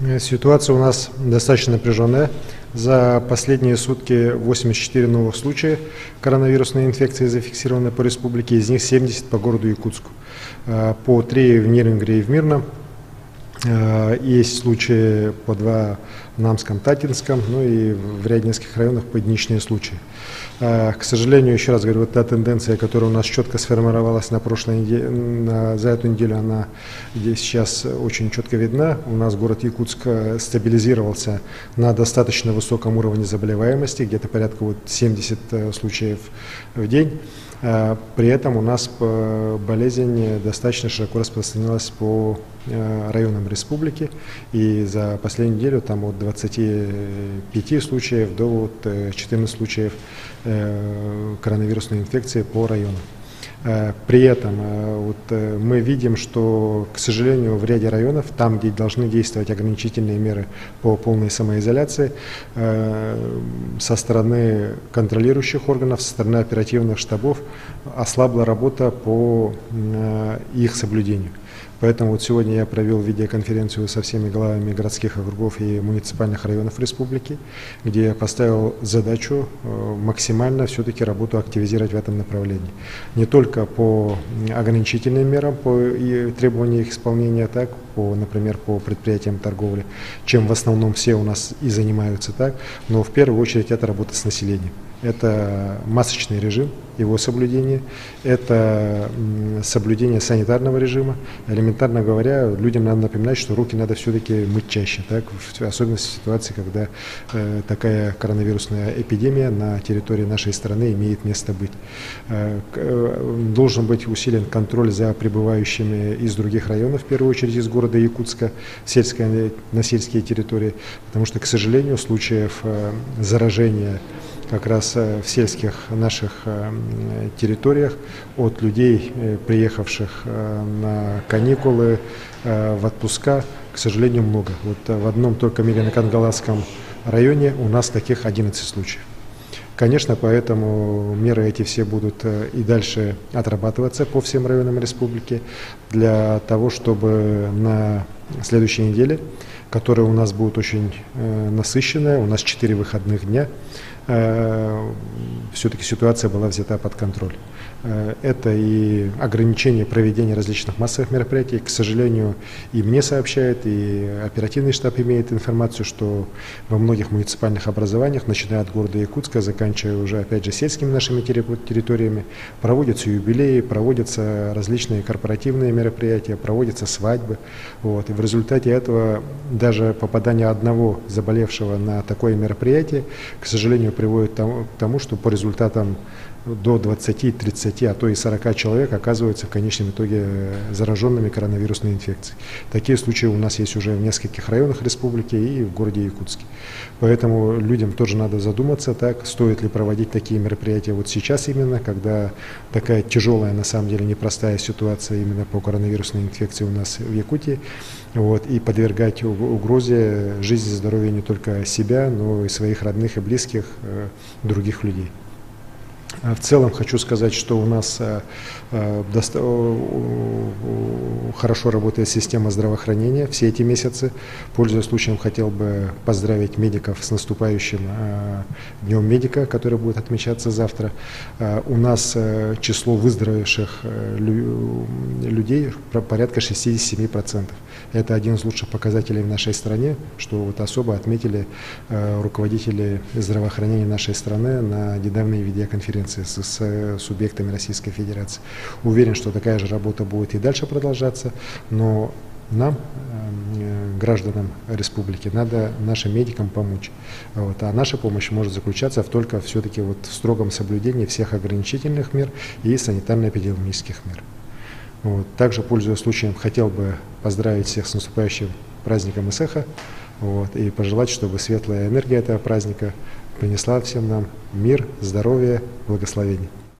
Ситуация у нас достаточно напряженная. За последние сутки 84 новых случая коронавирусной инфекции зафиксировано по республике, из них 70 по городу Якутску. По 3 в Нерюнгри и в Мирном. Есть случаи по 2 в Намском, Татинском, ну и в ряде нескольких районах по единичные случаи. К сожалению, еще раз говорю, вот та тенденция, которая у нас четко сформировалась на прошлой неделе, за эту неделю, она здесь сейчас очень четко видна. У нас город Якутск стабилизировался на достаточно высоком уровне заболеваемости, где-то порядка 70 случаев в день. При этом у нас болезнь достаточно широко распространилась по районам республики, и за последнюю неделю там от 25 случаев до 14 случаев коронавирусной инфекции по районам. При этом мы видим, что, к сожалению, в ряде районов, там, где должны действовать ограничительные меры по полной самоизоляции, со стороны контролирующих органов, со стороны оперативных штабов ослабла работа по их соблюдению. Поэтому сегодня я провел видеоконференцию со всеми главами городских округов и муниципальных районов республики, где я поставил задачу максимально все-таки работу активизировать в этом направлении. Не только по ограничительным мерам, по требованию их исполнения, так, например, по предприятиям торговли, чем в основном все у нас и занимаются так, но в первую очередь это работа с населением. Это масочный режим, его соблюдение, это соблюдение санитарного режима. Элементарно говоря, людям надо напоминать, что руки надо все-таки мыть чаще, так? Особенно в ситуации, когда такая коронавирусная эпидемия на территории нашей страны имеет место быть. Должен быть усилен контроль за прибывающими из других районов, в первую очередь из города Якутска, на сельские территории, потому что, к сожалению, случаев заражения как раз в сельских наших территориях от людей, приехавших на каникулы, в отпуска, к сожалению, много. Вот в одном только Мирено-Кангаласском районе у нас таких 11 случаев. Конечно, поэтому меры эти все будут и дальше отрабатываться по всем районам республики для того, чтобы на следующей неделе, которая у нас будет очень насыщенная, у нас 4 выходных дня, все-таки ситуация была взята под контроль. Это и ограничение проведения различных массовых мероприятий. К сожалению, и мне сообщают, и оперативный штаб имеет информацию, что во многих муниципальных образованиях, начиная от города Якутска, заканчивая уже, опять же, сельскими нашими территориями, проводятся юбилеи, проводятся различные корпоративные мероприятия, проводятся свадьбы. Вот. И в результате этого даже попадание одного заболевшего на такое мероприятие, к сожалению, приводит к тому, что по результатам до 20, 30, а то и 40 человек оказываются в конечном итоге зараженными коронавирусной инфекцией. Такие случаи у нас есть уже в нескольких районах республики и в городе Якутске. Поэтому людям тоже надо задуматься, так, стоит ли проводить такие мероприятия вот сейчас именно, когда такая тяжелая, на самом деле непростая ситуация именно по коронавирусной инфекции у нас в Якутии, вот, и подвергать угрозе жизни и здоровья не только себя, но и своих родных и близких, других людей. В целом хочу сказать, что у нас хорошо работает система здравоохранения все эти месяцы. Пользуясь случаем, хотел бы поздравить медиков с наступающим Днем медика, который будет отмечаться завтра. У нас число выздоровевших людей порядка 67%. Это один из лучших показателей в нашей стране, что вот особо отметили руководители здравоохранения нашей страны на недавней видеоконференции с субъектами Российской Федерации. Уверен, что такая же работа будет и дальше продолжаться, но нам, гражданам республики, надо нашим медикам помочь. Вот. А наша помощь может заключаться только все-таки в строгом соблюдении всех ограничительных мер и санитарно-эпидемиологических мер. Вот. Также, пользуясь случаем, хотел бы поздравить всех с наступающим праздником Исеха, вот, и пожелать, чтобы светлая энергия этого праздника принесла всем нам мир, здоровье, благословение.